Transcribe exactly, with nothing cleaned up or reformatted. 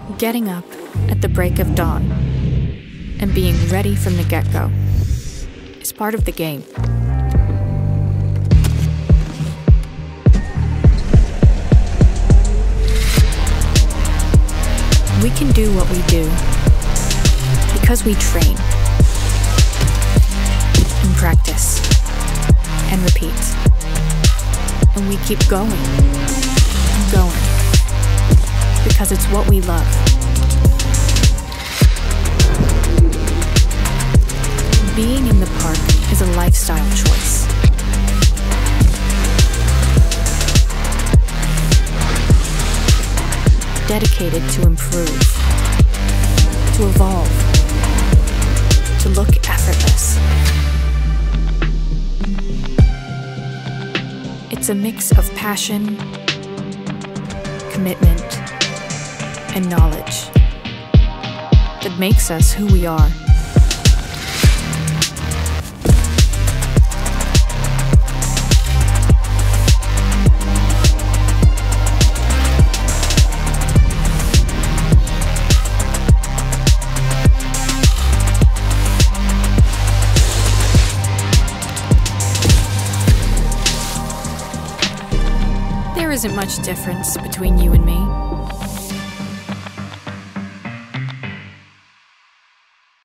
Getting up at the break of dawn and being ready from the get-go is part of the game. We can do what we do because we train and practice and repeat. And we keep going and going because it's what we love. Being in the park is a lifestyle choice. Dedicated to improve, to evolve, to look effortless. It's a mix of passion, commitment, and knowledge that makes us who we are. There isn't much difference between you and me.